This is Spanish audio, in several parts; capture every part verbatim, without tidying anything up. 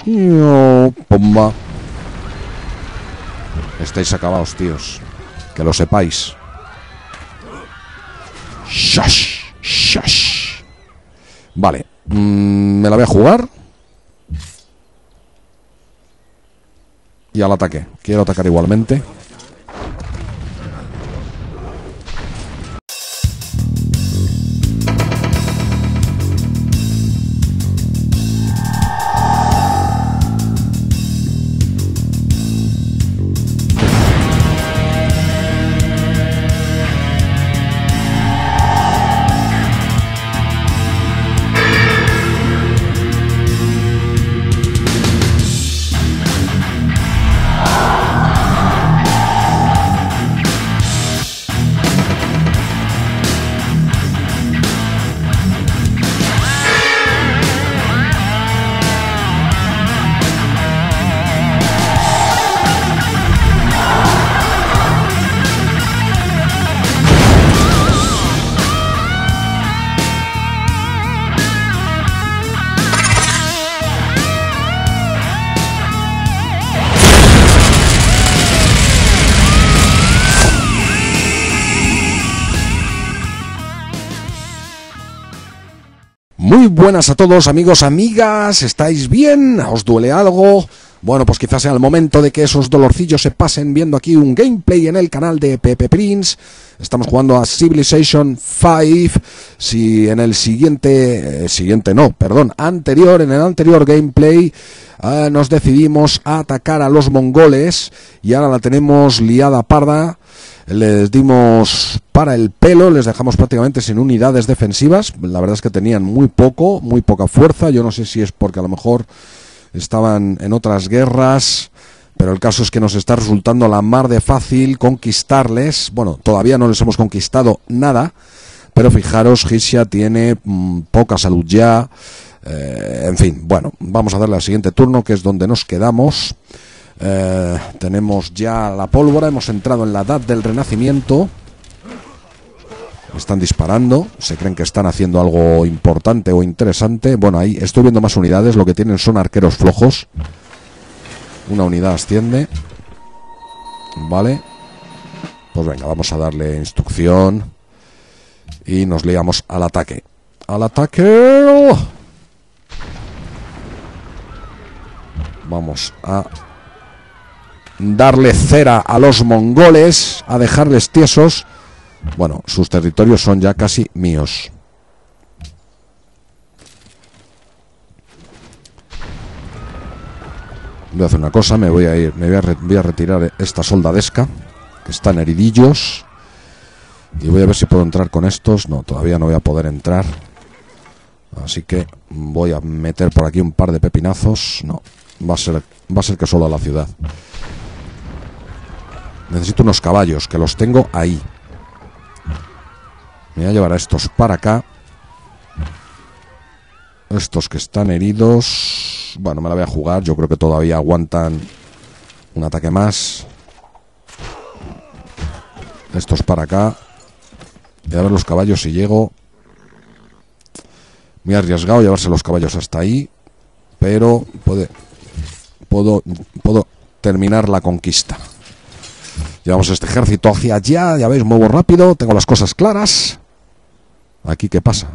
Pomba. Estáis acabados, tíos. Que lo sepáis. Shash, shash. Vale. Mm, me la voy a jugar. Y al ataque. Quiero atacar igualmente. Muy buenas a todos, amigos, amigas, ¿estáis bien? ¿Os duele algo? Bueno, pues quizás sea el momento de que esos dolorcillos se pasen viendo aquí un gameplay en el canal de Pepe Prince. Estamos jugando a Civilization cinco. Si en el siguiente, eh, siguiente no, perdón, anterior, en el anterior gameplay eh, nos decidimos a atacar a los mongoles y ahora la tenemos liada parda. Les dimos para el pelo, les dejamos prácticamente sin unidades defensivas. La verdad es que tenían muy poco, muy poca fuerza. Yo no sé si es porque a lo mejor estaban en otras guerras, pero el caso es que nos está resultando la mar de fácil conquistarles. Bueno, todavía no les hemos conquistado nada, pero fijaros, Gisia tiene mmm, poca salud ya. Eh, en fin, bueno, vamos a darle al siguiente turno, que es donde nos quedamos. Eh, tenemos ya la pólvora, hemos entrado en la edad del renacimiento. Están disparando, se creen que están haciendo algo importante o interesante. Bueno, ahí estoy viendo más unidades, lo que tienen son arqueros flojos. Una unidad asciende. Vale. Pues venga, vamos a darle instrucción y nos liamos al ataque. ¡Al ataque! Vamos a darle cera a los mongoles, a dejarles tiesos. Bueno, sus territorios son ya casi míos. Voy a hacer una cosa, me voy a ir, me voy a, re, voy a retirar esta soldadesca, que están heridillos, y voy a ver si puedo entrar con estos. No, todavía no voy a poder entrar, así que voy a meter por aquí un par de pepinazos. No, va a ser, va a ser que solo a la ciudad. Necesito unos caballos, que los tengo ahí. Me voy a llevar a estos para acá. Estos que están heridos, bueno, me la voy a jugar. Yo creo que todavía aguantan un ataque más. Estos para acá. Voy a ver los caballos si llego. Muy arriesgado llevarse los caballos hasta ahí, pero puede, puedo, puedo terminar la conquista. Llevamos este ejército hacia allá, ya veis, muevo rápido, tengo las cosas claras. Aquí, ¿qué pasa?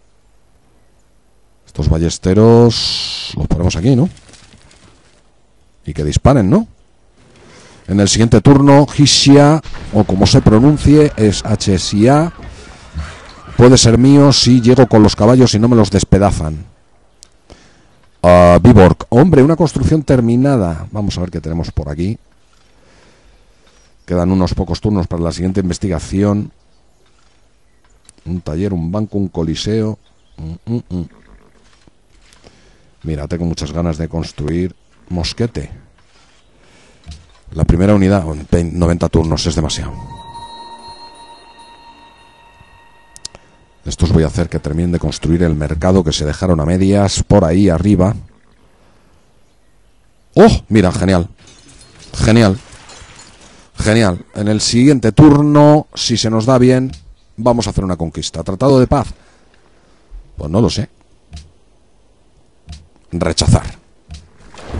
Estos ballesteros los ponemos aquí, ¿no? Y que disparen, ¿no? En el siguiente turno, Gisia, o como se pronuncie, es H S I A. Puede ser mío si llego con los caballos y no me los despedazan. Uh, Viborg, hombre, una construcción terminada. Vamos a ver qué tenemos por aquí. Quedan unos pocos turnos para la siguiente investigación. Un taller, un banco, un coliseo. Mm, mm, mm. Mira, tengo muchas ganas de construir mosquete. La primera unidad, noventa turnos, es demasiado. Estos voy a hacer que terminen de construir el mercado que se dejaron a medias por ahí arriba. ¡Oh! Mira, genial. Genial. Genial. En el siguiente turno, si se nos da bien, vamos a hacer una conquista. ¿Tratado de paz? Pues no lo sé. Rechazar.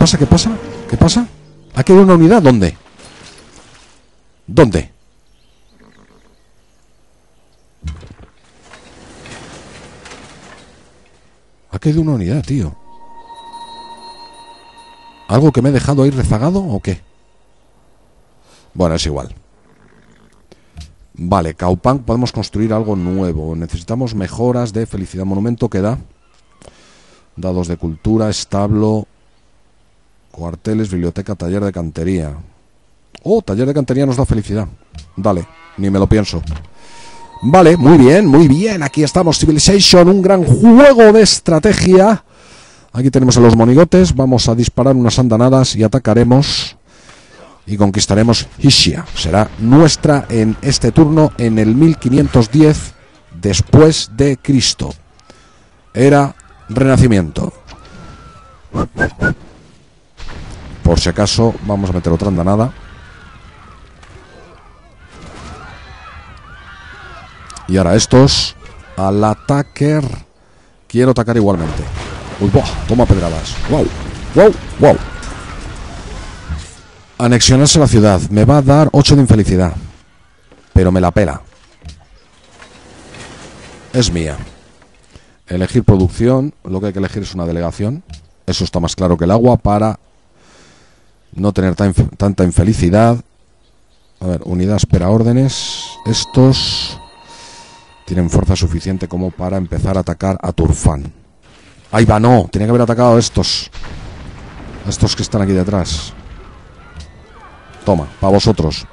pasa? ¿Qué pasa? ¿Qué pasa? ¿Ha quedado una unidad? ¿Dónde? ¿Dónde? Ha quedado una unidad, tío. ¿Algo que me he dejado ahí rezagado o qué? Bueno, es igual. Vale, Kaupang, podemos construir algo nuevo. Necesitamos mejoras de felicidad. Monumento que da. Dados de cultura, establo, cuarteles, biblioteca, taller de cantería. Oh, taller de cantería nos da felicidad. Dale, ni me lo pienso. Vale, muy bien, muy bien. Aquí estamos, Civilization, un gran juego de estrategia. Aquí tenemos a los monigotes. Vamos a disparar unas andanadas y atacaremos y conquistaremos Hixia. Será nuestra en este turno en el mil quinientos diez después de Cristo. Era Renacimiento. Por si acaso vamos a meter otra andanada. Y ahora estos al ataque. Quiero atacar igualmente. Uy, boh, toma pedradas. Wow, wow, wow. Anexionarse la ciudad. Me va a dar ocho de infelicidad. Pero me la pela. Es mía. Elegir producción. Lo que hay que elegir es una delegación. Eso está más claro que el agua para no tener tan, tanta infelicidad. A ver, unidad espera órdenes. Estos tienen fuerza suficiente como para empezar a atacar a Turfán. Ahí va, no. Tenía que haber atacado a estos. A estos que están aquí detrás. Toma, para vosotros.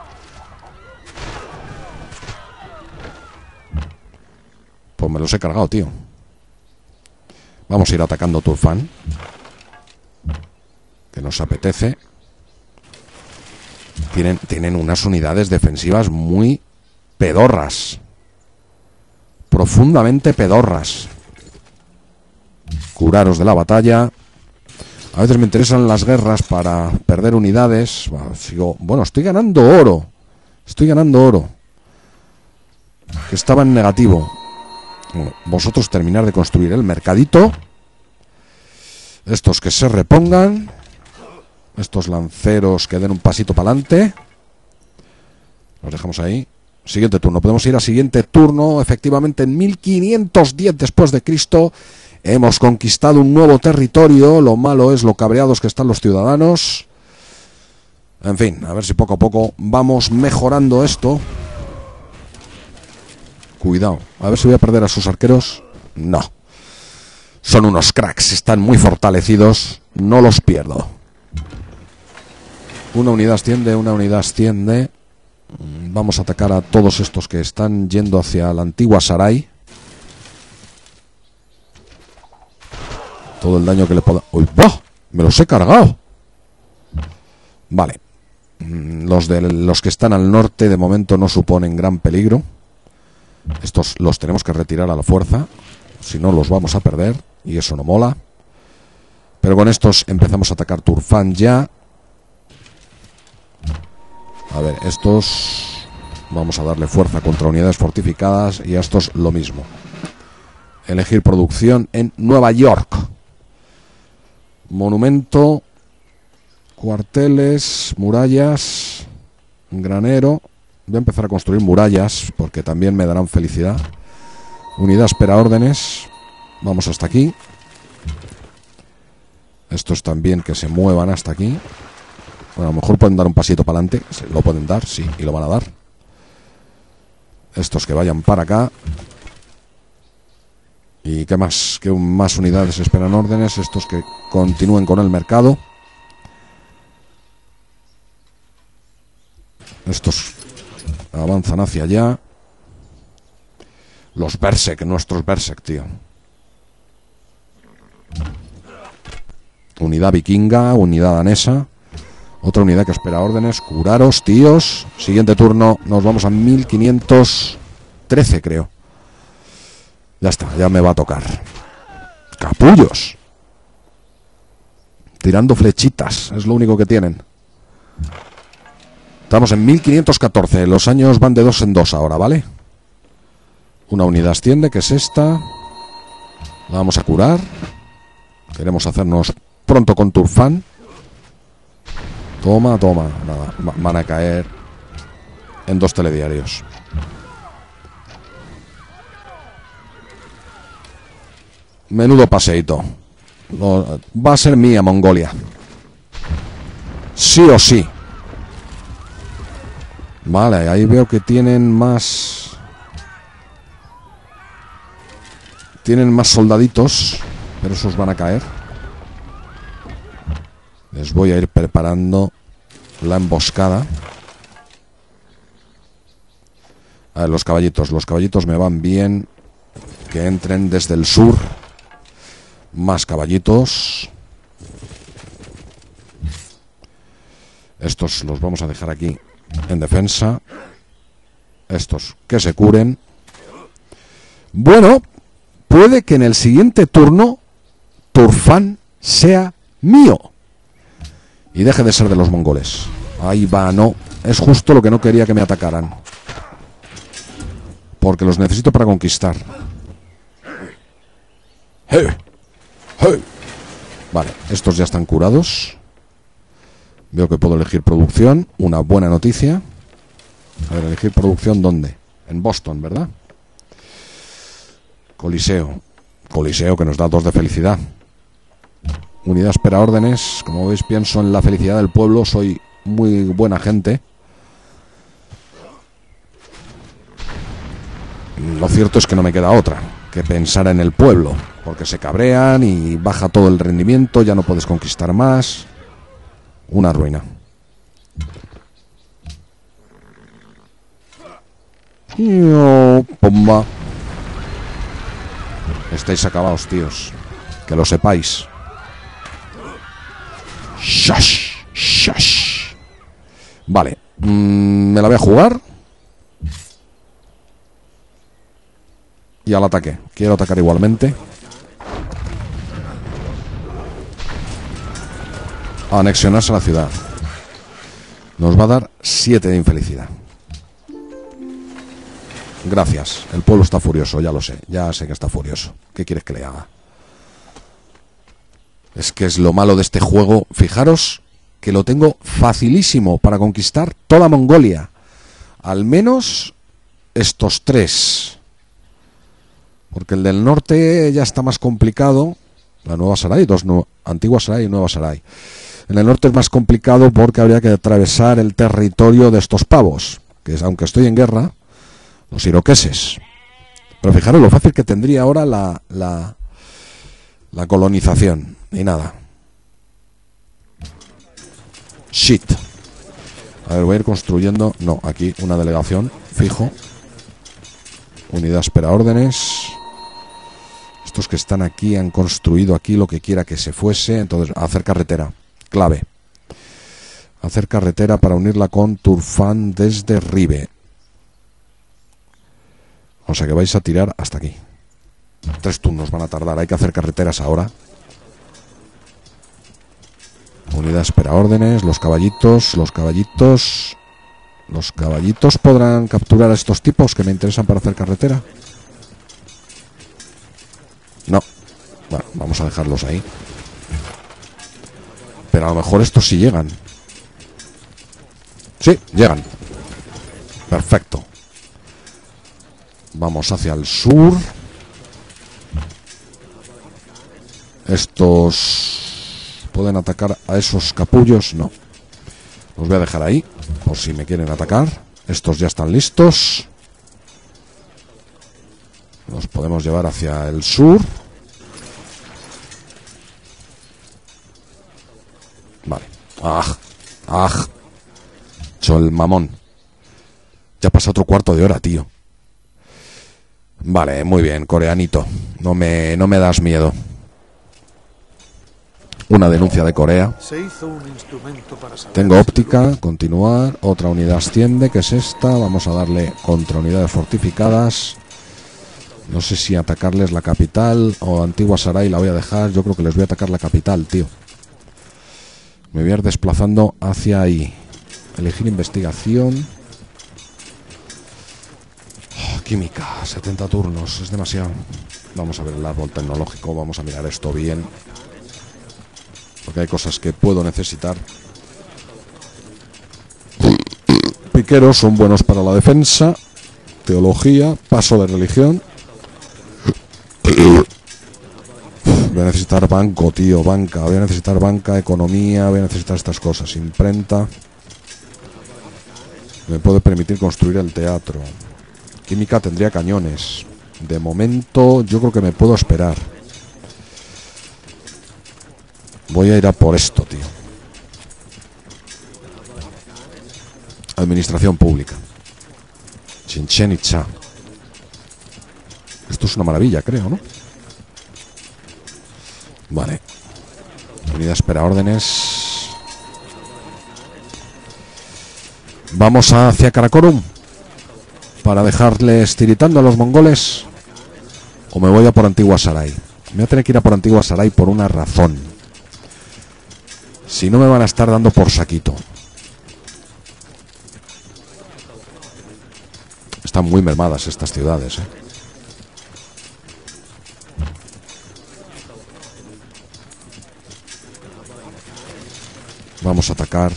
Pues me los he cargado, tío. Vamos a ir atacando Turfán, que nos apetece. Tienen, tienen unas unidades defensivas muy pedorras. Profundamente pedorras. Curaros de la batalla. A veces me interesan las guerras para perder unidades. Bueno, sigo, bueno, estoy ganando oro. Estoy ganando oro. Que estaba en negativo. Bueno, vosotros terminar de construir el mercadito. Estos que se repongan. Estos lanceros que den un pasito para adelante. Los dejamos ahí. Siguiente turno. Podemos ir a siguiente turno. Efectivamente, en mil quinientos diez después de Cristo hemos conquistado un nuevo territorio. Lo malo es lo cabreados que están los ciudadanos. En fin, a ver si poco a poco vamos mejorando esto. Cuidado, a ver si voy a perder a sus arqueros. No. Son unos cracks, están muy fortalecidos. No los pierdo. Una unidad asciende, una unidad asciende. Vamos a atacar a todos estos que están yendo hacia la antigua Sarai. Todo el daño que le pueda... ¡Uy, bah! ¡Me los he cargado! Vale. Los, de, los que están al norte de momento no suponen gran peligro. Estos los tenemos que retirar a la fuerza. Si no, los vamos a perder. Y eso no mola. Pero con estos empezamos a atacar Turfán ya. A ver, estos... Vamos a darle fuerza contra unidades fortificadas. Y a estos lo mismo. Elegir producción en Nueva York. Monumento. Cuarteles. Murallas. Granero. Voy a empezar a construir murallas porque también me darán felicidad. Unidad espera órdenes. Vamos hasta aquí. Estos también que se muevan hasta aquí. Bueno, a lo mejor pueden dar un pasito para adelante. Lo pueden dar, sí, y lo van a dar. Estos que vayan para acá. ¿Y qué más? ¿Qué más unidades esperan órdenes? Estos que continúen con el mercado. Estos avanzan hacia allá. Los Berserk, nuestros Berserk, tío. Unidad vikinga, unidad danesa. Otra unidad que espera órdenes. Curaros, tíos. Siguiente turno, nos vamos a mil quinientos trece, creo. Ya está, ya me va a tocar. Capullos. Tirando flechitas, es lo único que tienen. Estamos en mil quinientos catorce, los años van de dos en dos ahora, ¿vale? Una unidad asciende, que es esta. La vamos a curar. Queremos hacernos pronto con Turfán. Toma, toma. Nada, van a caer en dos telediarios. Menudo paseíto. Va a ser mía Mongolia. Sí o sí. Vale, ahí veo que tienen más... Tienen más soldaditos, pero esos van a caer. Les voy a ir preparando la emboscada. A ver, los caballitos. Los caballitos me van bien. Que entren desde el sur. Más caballitos. Estos los vamos a dejar aquí en defensa. Estos que se curen. Bueno, puede que en el siguiente turno Turfán sea mío y deje de ser de los mongoles. Ahí va, no. Es justo lo que no quería que me atacaran. Porque los necesito para conquistar. ¡Hey! ¡Hey! Vale, estos ya están curados. Veo que puedo elegir producción. Una buena noticia. A ver, elegir producción ¿dónde? En Boston, ¿verdad? Coliseo. Coliseo que nos da dos de felicidad. Unidad espera órdenes. Como veis, pienso en la felicidad del pueblo. Soy muy buena gente. Lo cierto es que no me queda otra que pensar en el pueblo, porque se cabrean y baja todo el rendimiento. Ya no puedes conquistar más. Una ruina. Pomba. Estáis acabados, tíos. Que lo sepáis. Shash, shash. Vale. Mm, me la voy a jugar. Y al ataque. Quiero atacar igualmente. Anexionarse a la ciudad. Nos va a dar siete de infelicidad. Gracias. El pueblo está furioso, ya lo sé. Ya sé que está furioso. ¿Qué quieres que le haga? Es que es lo malo de este juego. Fijaros que lo tengo facilísimo para conquistar toda Mongolia. Al menos estos tres. Porque el del norte ya está más complicado. La Nueva Sarai, dos no, Antigua Sarai y Nueva Sarai. En el norte es más complicado porque habría que atravesar el territorio de estos pavos. Que es, aunque estoy en guerra, los iroqueses. Pero fijaros lo fácil que tendría ahora la, la, la colonización. Y nada. Shit. A ver, voy a ir construyendo. No, aquí una delegación. Fijo. Unidad espera órdenes. Estos que están aquí han construido aquí lo que quiera que se fuese. Entonces, hacer carretera. Clave. Hacer carretera para unirla con Turfán desde Ribe. O sea que vais a tirar hasta aquí. Tres turnos van a tardar. Hay que hacer carreteras ahora. Unidad espera órdenes. Los caballitos. Los caballitos. Los caballitos podrán capturar a estos tipos que me interesan para hacer carretera. No. Bueno, vamos a dejarlos ahí. Pero a lo mejor estos sí llegan. Sí, llegan. Perfecto. Vamos hacia el sur. Estos pueden atacar a esos capullos. No. Los voy a dejar ahí por si me quieren atacar. Estos ya están listos. Los podemos llevar hacia el sur. Vale. ¡Ah! ¡Ah! Hecho el mamón. Ya pasa otro cuarto de hora, tío. Vale, muy bien, coreanito. No me, no me das miedo. Una denuncia de Corea. Tengo óptica, continuar. Otra unidad asciende, que es esta. Vamos a darle contra unidades fortificadas. No sé si atacarles la capital o Antigua Sarai la voy a dejar. Yo creo que les voy a atacar la capital, tío. Me voy a ir desplazando hacia ahí. Elegir investigación. Oh, química, setenta turnos, es demasiado. Vamos a ver el árbol tecnológico, vamos a mirar esto bien. porque hay cosas que puedo necesitar. Piqueros son buenos para la defensa. Teología, paso de religión. Voy a necesitar banco, tío, banca. Voy a necesitar banca, economía. Voy a necesitar estas cosas. Imprenta. Me puede permitir construir el teatro. Química tendría cañones. De momento yo creo que me puedo esperar. Voy a ir a por esto, tío. Administración pública. Chichen Itza. Esto es una maravilla, creo, ¿no? Vale. Unidad espera órdenes. Vamos hacia Karakorum para dejarles tiritando a los mongoles. O me voy a por Antigua Sarai. Me voy a tener que ir a por Antigua Sarai por una razón. Si no me van a estar dando por saquito. Están muy mermadas estas ciudades, ¿eh? Vamos a atacar.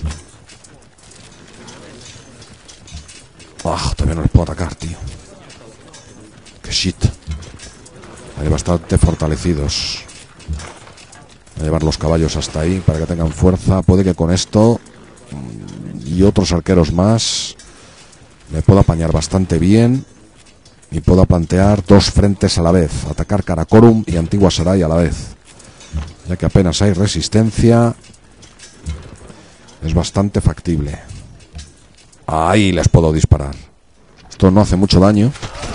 Ah, todavía no les puedo atacar, tío. Qué shit. Hay bastante fortalecidos. Voy a llevar los caballos hasta ahí para que tengan fuerza. Puede que con esto y otros arqueros más me pueda apañar bastante bien y pueda plantear dos frentes a la vez. Atacar Karakorum y Antigua Sarai a la vez. Ya que apenas hay resistencia, es bastante factible. Ahí les puedo disparar. Esto no hace mucho daño.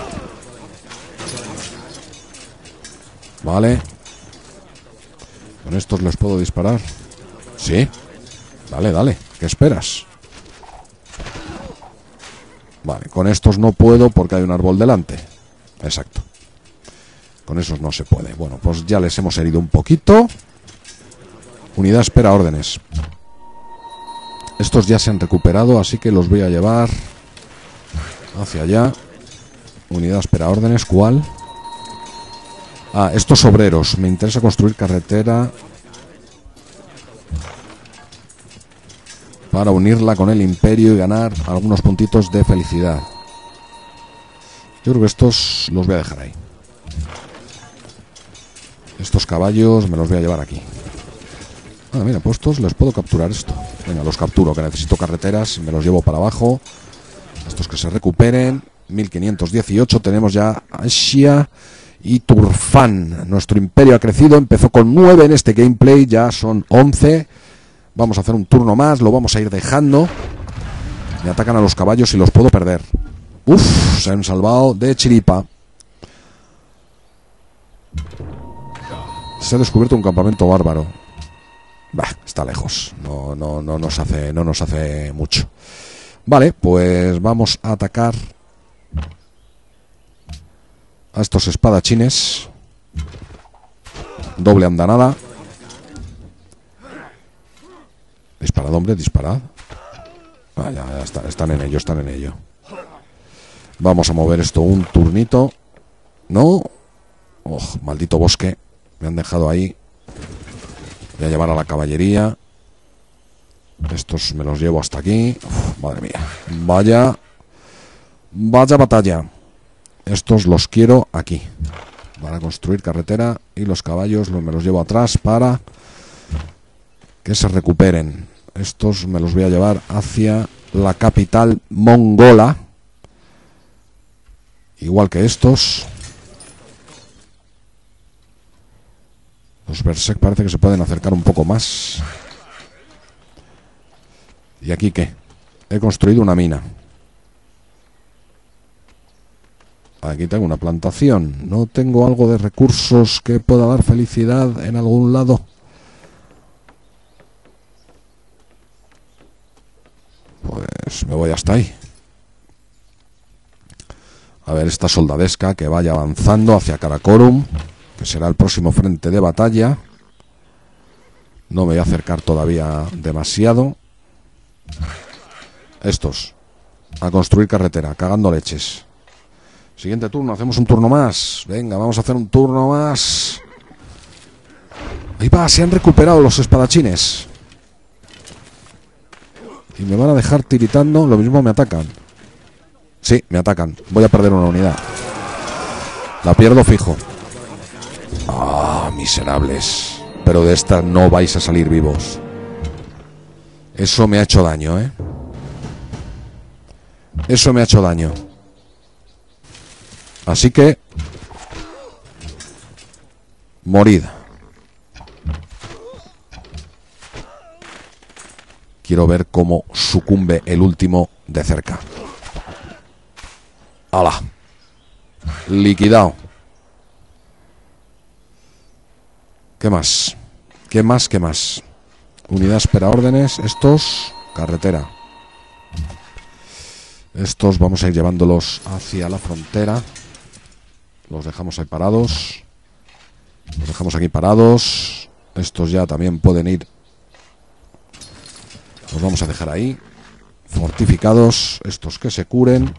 Vale. ¿Con estos les puedo disparar? Sí. Dale, dale. ¿Qué esperas? Vale, con estos no puedo porque hay un árbol delante. Exacto. Con esos no se puede. Bueno, pues ya les hemos herido un poquito. Unidad espera órdenes. Estos ya se han recuperado, así que los voy a llevar hacia allá. Unidad espera órdenes, ¿cuál? Ah, estos obreros. Me interesa construir carretera para unirla con el imperio y ganar algunos puntitos de felicidad. Yo creo que estos los voy a dejar ahí. Estos caballos me los voy a llevar aquí. Ah, mira, puestos les puedo capturar esto. Venga, los capturo, que necesito carreteras. Me los llevo para abajo. Estos que se recuperen. mil quinientos dieciocho. Tenemos ya Asia y Turfán. Nuestro imperio ha crecido. Empezó con nueve en este gameplay. Ya son once. Vamos a hacer un turno más. Lo vamos a ir dejando. Me atacan a los caballos y los puedo perder. Uf, se han salvado de chiripa. Se ha descubierto un campamento bárbaro. Bah, está lejos. No, no, no nos hace, no nos hace mucho. Vale, pues vamos a atacar a estos espadachines. Doble andanada. Disparad, hombre, disparad. Ah, ya, ya está, están en ello, están en ello. Vamos a mover esto un turnito. No. Oh, maldito bosque. Me han dejado ahí. Voy a llevar a la caballería. Estos me los llevo hasta aquí. Uf, madre mía. Vaya. Vaya batalla. Estos los quiero aquí. Para construir carretera. Y los caballos me los llevo atrás para que se recuperen. Estos me los voy a llevar hacia la capital mongola. Igual que estos. Los Berserk parece que se pueden acercar un poco más. ¿Y aquí qué? He construido una mina. Aquí tengo una plantación. ¿No tengo algo de recursos que pueda dar felicidad en algún lado? Pues me voy hasta ahí. A ver esta soldadesca que vaya avanzando hacia Karakorum, que será el próximo frente de batalla. No me voy a acercar todavía demasiado. Estos, a construir carretera, cagando leches. Siguiente turno, hacemos un turno más. Venga, vamos a hacer un turno más. Ahí va, se han recuperado los espadachines. Y me van a dejar tiritando. Lo mismo me atacan. Sí, me atacan. Voy a perder una unidad. La pierdo fijo. Ah, miserables. Pero de esta no vais a salir vivos. Eso me ha hecho daño, ¿eh? Eso me ha hecho daño. Así que... morid. Quiero ver cómo sucumbe el último de cerca. ¡Hala! Liquidado. ¿Qué más? ¿Qué más? ¿Qué más? Unidad espera órdenes. Estos, carretera. Estos vamos a ir llevándolos hacia la frontera. Los dejamos ahí parados. Los dejamos aquí parados. Estos ya también pueden ir. Los vamos a dejar ahí. Fortificados. Estos que se curen.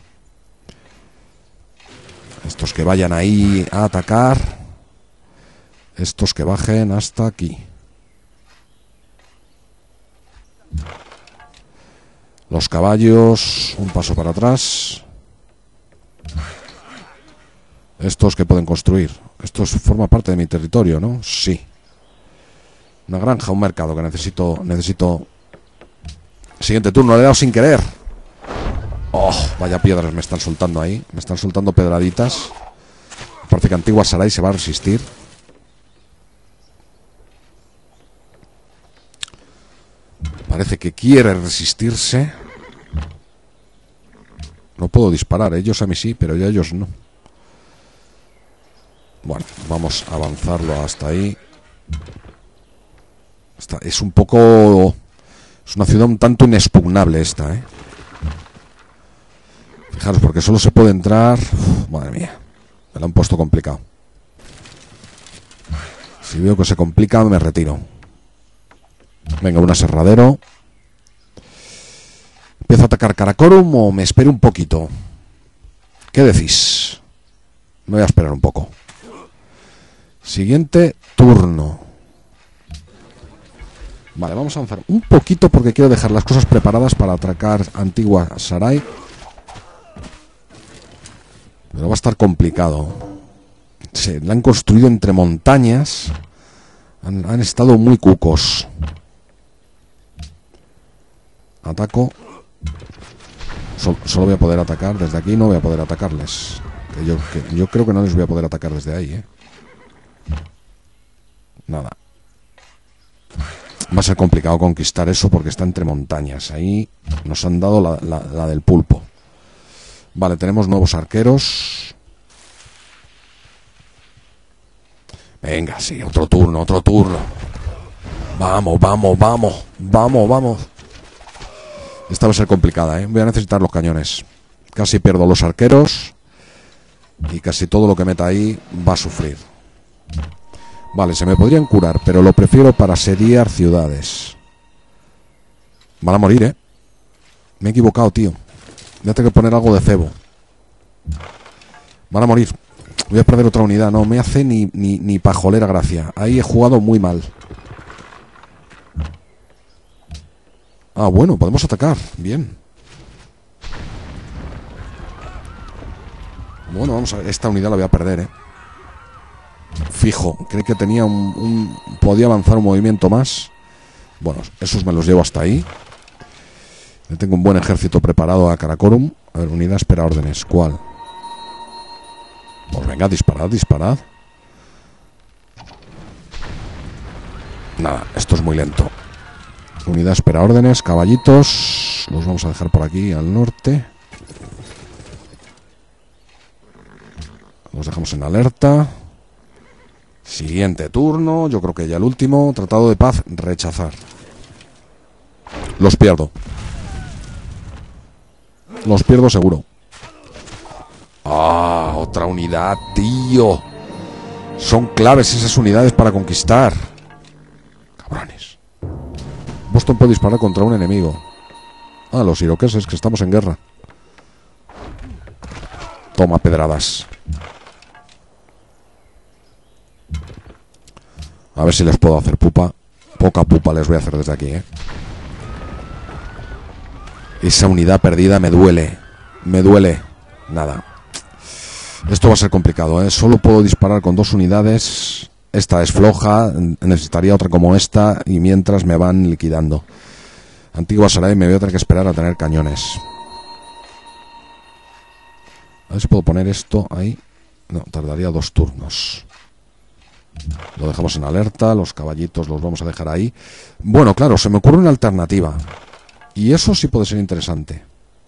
Estos que vayan ahí a atacar. Estos que bajen hasta aquí. Los caballos, un paso para atrás. Estos que pueden construir. Esto forma parte de mi territorio, ¿no? Sí. Una granja, un mercado que necesito... Necesito... Siguiente turno, le he dado sin querer. Oh, vaya piedras me están soltando ahí. Me están soltando pedraditas. Parece que Antigua Sarai se va a resistir. Parece que quiere resistirse. No puedo disparar, ellos a mí sí, pero ya ellos no. Bueno, vamos a avanzarlo hasta ahí. Esta es un poco... Es una ciudad un tanto inexpugnable esta, ¿eh? Fijaros, porque solo se puede entrar... Uf, madre mía, me lo han puesto complicado. Si veo que se complica, me retiro. Venga, un aserradero. ¿Empiezo a atacar Karakorum o me espero un poquito? ¿Qué decís? Me voy a esperar un poco. Siguiente turno. Vale, vamos a avanzar un poquito porque quiero dejar las cosas preparadas para atracar Antigua Sarai. Pero va a estar complicado. Se la han construido entre montañas. Han, han estado muy cucos. Ataco. Sol, solo voy a poder atacar desde aquí. No voy a poder atacarles. Que yo, que yo creo que no les voy a poder atacar desde ahí, ¿eh? Nada. Va a ser complicado conquistar eso porque está entre montañas. Ahí nos han dado la, la, la del pulpo. Vale, tenemos nuevos arqueros. Venga, sí, otro turno, otro turno. Vamos, vamos, vamos. Vamos, vamos. Esta va a ser complicada, ¿eh? Voy a necesitar los cañones. Casi pierdo los arqueros. Y casi todo lo que meta ahí va a sufrir. Vale, se me podrían curar, pero lo prefiero para asediar ciudades. Van a morir, ¿eh? Me he equivocado, tío. Voy a tener que poner algo de cebo. Van a morir. Voy a perder otra unidad. No me hace ni, ni, ni pajolera gracia. Ahí he jugado muy mal. Ah, bueno, podemos atacar. Bien. Bueno, vamos a ver. Esta unidad la voy a perder, ¿eh? Fijo. Creí que tenía un, un... Podía avanzar un movimiento más. Bueno, esos me los llevo hasta ahí. Le tengo un buen ejército preparado a Karakorum. A ver, unidad espera órdenes. ¿Cuál? Pues venga, disparad, disparad. Nada, esto es muy lento. Unidad espera órdenes, caballitos. Los vamos a dejar por aquí al norte. Los dejamos en alerta. Siguiente turno. Yo creo que ya el último. Tratado de paz, rechazar. Los pierdo. Los pierdo seguro. Ah, otra unidad, tío. Son claves esas unidades para conquistar. Cabrones. Boston puede disparar contra un enemigo. Ah, los iroqueses, que estamos en guerra. Toma pedradas. A ver si les puedo hacer pupa. Poca pupa les voy a hacer desde aquí, ¿eh? Esa unidad perdida me duele. Me duele. Nada. Esto va a ser complicado, ¿eh? Solo puedo disparar con dos unidades. Esta es floja. Necesitaría otra como esta. Y mientras me van liquidando. Antigua Sarai, me voy a tener que esperar a tener cañones. A ver si puedo poner esto ahí. No, tardaría dos turnos. Lo dejamos en alerta. Los caballitos los vamos a dejar ahí. Bueno, claro, se me ocurre una alternativa. Y eso sí puede ser interesante.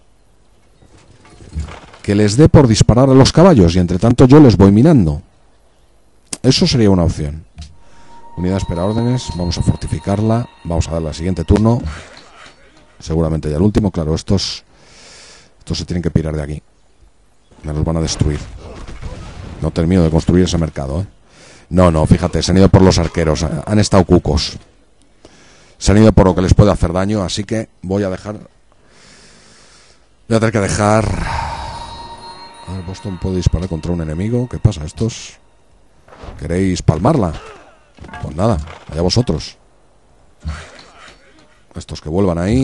Que les dé por disparar a los caballos y entre tanto yo les voy minando. Eso sería una opción. Unidad espera órdenes. Vamos a fortificarla. Vamos a darle al siguiente turno. Seguramente ya el último. Claro, estos Estos se tienen que pirar de aquí. Me los van a destruir. No termino de construir ese mercado, ¿eh? No, no, fíjate, se han ido por los arqueros. Han estado cucos. Se han ido por lo que les puede hacer daño. Así que voy a dejar Voy a tener que dejar A ver, Boston puede disparar contra un enemigo. ¿Qué pasa? ¿Estos queréis palmarla? Pues nada, allá vosotros. Estos que vuelvan ahí.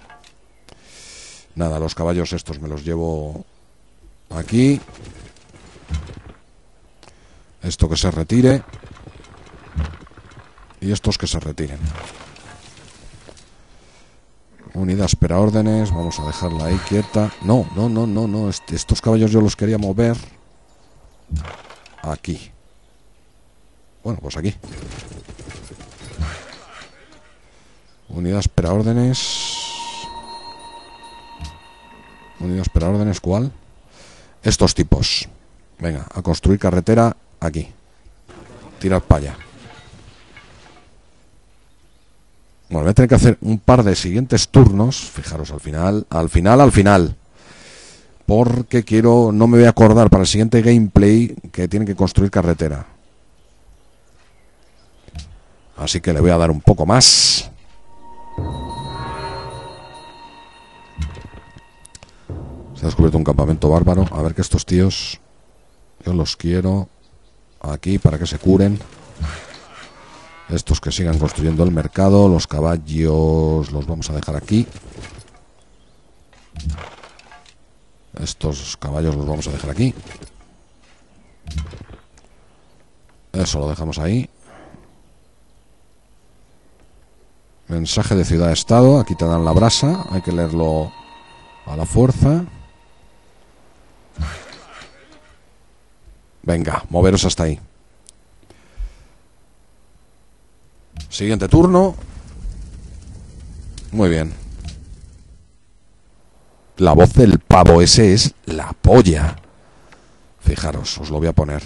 Nada, los caballos estos me los llevo aquí. Esto que se retire. Y estos que se retiren. Unidad espera órdenes. Vamos a dejarla ahí quieta. No, no, no, no, no. Estos caballos yo los quería mover aquí. Bueno, pues aquí. Unidad espera órdenes. Unidad espera órdenes, ¿cuál? Estos tipos. Venga, a construir carretera aquí. Tirad para allá. Bueno, voy a tener que hacer un par de siguientes turnos. Fijaros, al final, al final, al final. Porque quiero, no me voy a acordar para el siguiente gameplay que tienen que construir carretera. Así que le voy a dar un poco más. Se ha descubierto un campamento bárbaro. A ver que estos tíos, yo los quiero aquí para que se curen. Estos que sigan construyendo el mercado. Los caballos los vamos a dejar aquí. Estos caballos los vamos a dejar aquí. Eso lo dejamos ahí. Mensaje de ciudad-estado. Aquí te dan la brasa. Hay que leerlo a la fuerza. Venga, moveros hasta ahí. Siguiente turno. Muy bien. La voz del pavo ese es la polla. Fijaros, os lo voy a poner.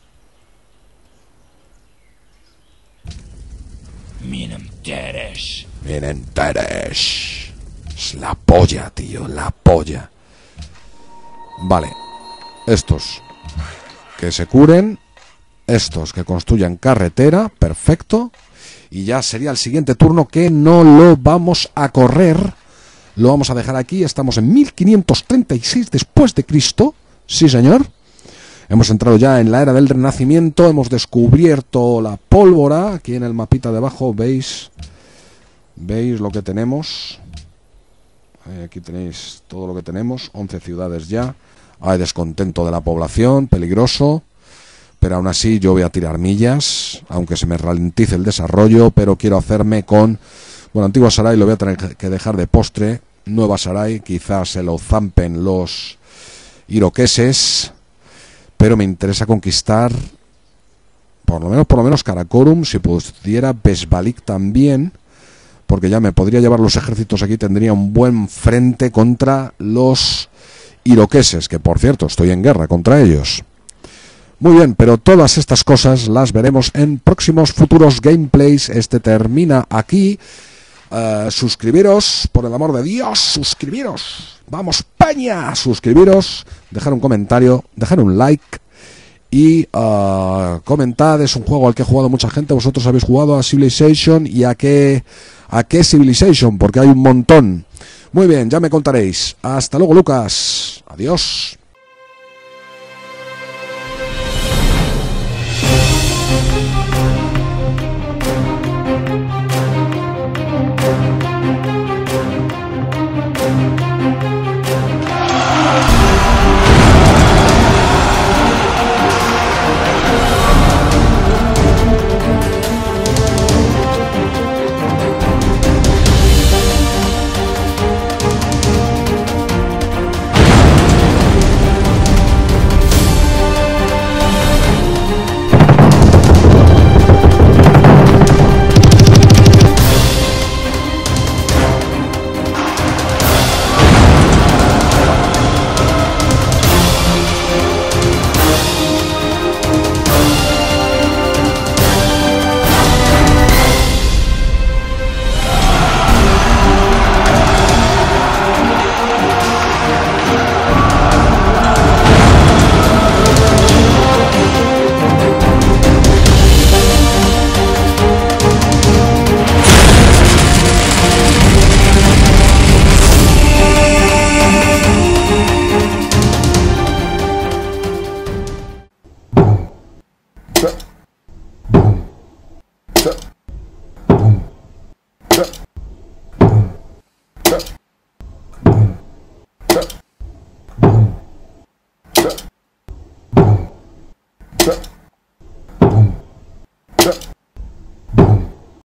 Miren Teres. Miren Teres. Es la polla, tío, la polla. Vale. Estos que se curen. Estos que construyan carretera. Perfecto. Y ya sería el siguiente turno que no lo vamos a correr. Lo vamos a dejar aquí. Estamos en mil quinientos treinta y seis después de Cristo. Sí, señor. Hemos entrado ya en la era del Renacimiento. Hemos descubierto la pólvora. Aquí en el mapita de abajo veis veis lo que tenemos. Aquí tenéis todo lo que tenemos. once ciudades ya. Hay descontento de la población. Peligroso. Pero aún así yo voy a tirar millas, aunque se me ralentice el desarrollo, pero quiero hacerme con... Bueno, Antigua Sarai lo voy a tener que dejar de postre. Nueva Sarai, quizás se lo zampen los iroqueses, pero me interesa conquistar, por lo menos, por lo menos Karakorum, si pudiera Besbalik también, porque ya me podría llevar los ejércitos aquí, tendría un buen frente contra los iroqueses, que por cierto, estoy en guerra contra ellos. Muy bien, pero todas estas cosas las veremos en próximos futuros gameplays. Este termina aquí. Uh, suscribiros, por el amor de Dios, suscribiros. Vamos, Peña, suscribiros, dejar un comentario, dejar un like y uh, comentad. Es un juego al que ha jugado mucha gente. Vosotros habéis jugado a Civilization y a qué, a qué Civilization, porque hay un montón. Muy bien, ya me contaréis. Hasta luego, Lucas. Adiós.